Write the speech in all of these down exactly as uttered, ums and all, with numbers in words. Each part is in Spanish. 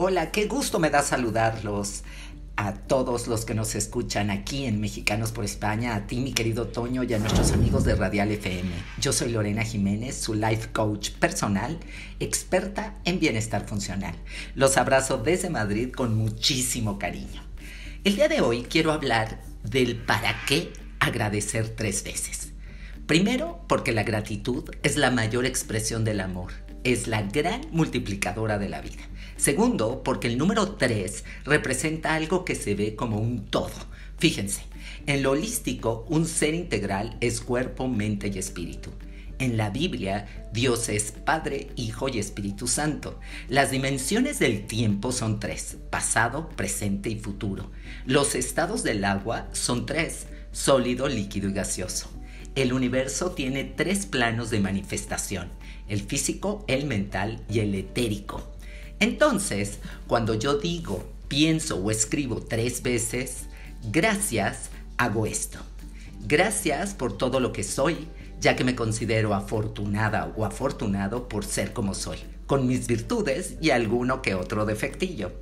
Hola, qué gusto me da saludarlos a todos los que nos escuchan aquí en Mexicanos por España, a ti, mi querido Toño, y a nuestros amigos de Radial F M. Yo soy Lorena Jiménez, su life coach personal, experta en bienestar funcional. Los abrazo desde Madrid con muchísimo cariño. El día de hoy quiero hablar del para qué agradecer tres veces. Primero, porque la gratitud es la mayor expresión del amor. Es la gran multiplicadora de la vida. Segundo, porque el número tres representa algo que se ve como un todo. Fíjense, en lo holístico, un ser integral es cuerpo, mente y espíritu. En la Biblia, Dios es Padre, Hijo y Espíritu Santo. Las dimensiones del tiempo son tres: pasado, presente y futuro. Los estados del agua son tres: sólido, líquido y gaseoso. El universo tiene tres planos de manifestación: el físico, el mental y el etérico. Entonces, cuando yo digo, pienso o escribo tres veces, gracias, hago esto. Gracias por todo lo que soy, ya que me considero afortunada o afortunado por ser como soy, con mis virtudes y alguno que otro defectillo.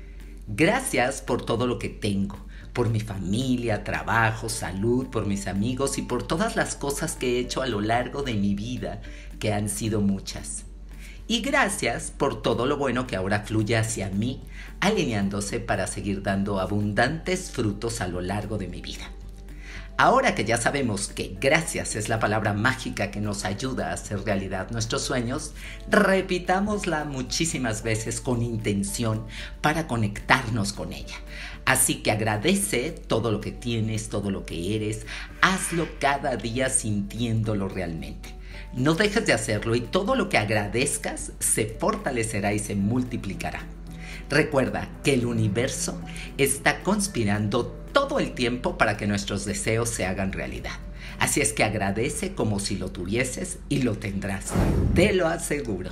Gracias por todo lo que tengo, por mi familia, trabajo, salud, por mis amigos y por todas las cosas que he hecho a lo largo de mi vida, que han sido muchas. Y gracias por todo lo bueno que ahora fluye hacia mí, alineándose para seguir dando abundantes frutos a lo largo de mi vida. Ahora que ya sabemos que gracias es la palabra mágica que nos ayuda a hacer realidad nuestros sueños, repitámosla muchísimas veces con intención para conectarnos con ella. Así que agradece todo lo que tienes, todo lo que eres, hazlo cada día sintiéndolo realmente. No dejes de hacerlo y todo lo que agradezcas se fortalecerá y se multiplicará. Recuerda que el universo está conspirando todo el tiempo para que nuestros deseos se hagan realidad. Así es que agradece como si lo tuvieses y lo tendrás. Te lo aseguro.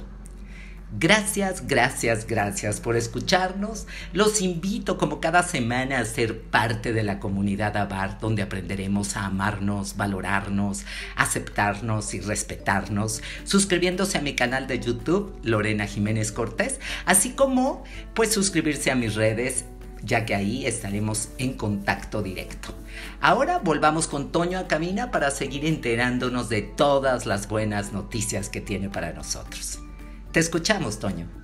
Gracias, gracias, gracias por escucharnos. Los invito como cada semana a ser parte de la comunidad Abar, donde aprenderemos a amarnos, valorarnos, aceptarnos y respetarnos, suscribiéndose a mi canal de YouTube, Lorena Jiménez Cortés, así como pues suscribirse a mis redes, ya que ahí estaremos en contacto directo. Ahora volvamos con Toño a cabina para seguir enterándonos de todas las buenas noticias que tiene para nosotros. Te escuchamos, Toño.